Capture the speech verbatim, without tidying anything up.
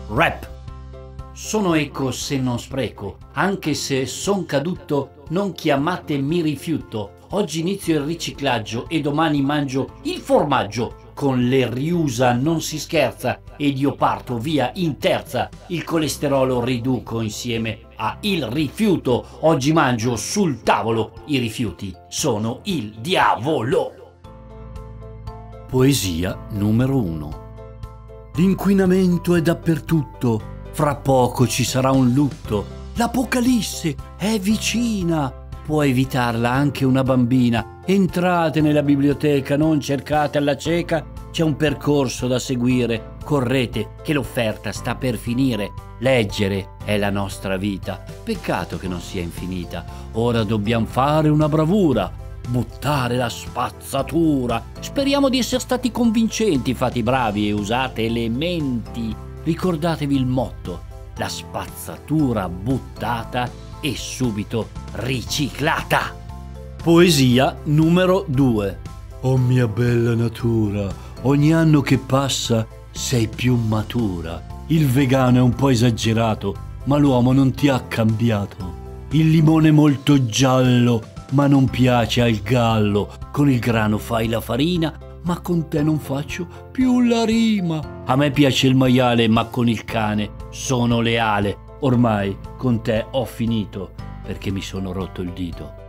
Rap. Sono eco se non spreco, anche se son caduto, non chiamate mi rifiuto. Oggi inizio il riciclaggio e domani mangio il formaggio. Con le riusa non si scherza ed io parto via in terza. Il colesterolo riduco insieme a il rifiuto. Oggi mangio sul tavolo, i rifiuti sono il diavolo. Poesia numero uno. L'inquinamento è dappertutto, fra poco ci sarà un lutto. L'apocalisse è vicina, può evitarla anche una bambina. Entrate nella biblioteca, non cercate alla cieca, c'è un percorso da seguire. Correte, che l'offerta sta per finire. Leggere è la nostra vita, peccato che non sia infinita. Ora dobbiamo fare una bravura, buttare la spazzatura. Speriamo di essere stati convincenti, fate i bravi e usate le menti. Ricordatevi il motto: la spazzatura buttata e subito riciclata. Poesia numero due. Oh mia bella natura, ogni anno che passa sei più matura. Il vegano è un po' esagerato, ma l'uomo non ti ha cambiato. Il limone è molto giallo, ma non piace al gallo. Con il grano fai la farina, ma con te non faccio più la rima. A me piace il maiale, ma con il cane sono leale. Ormai con te ho finito, perché mi sono rotto il dito.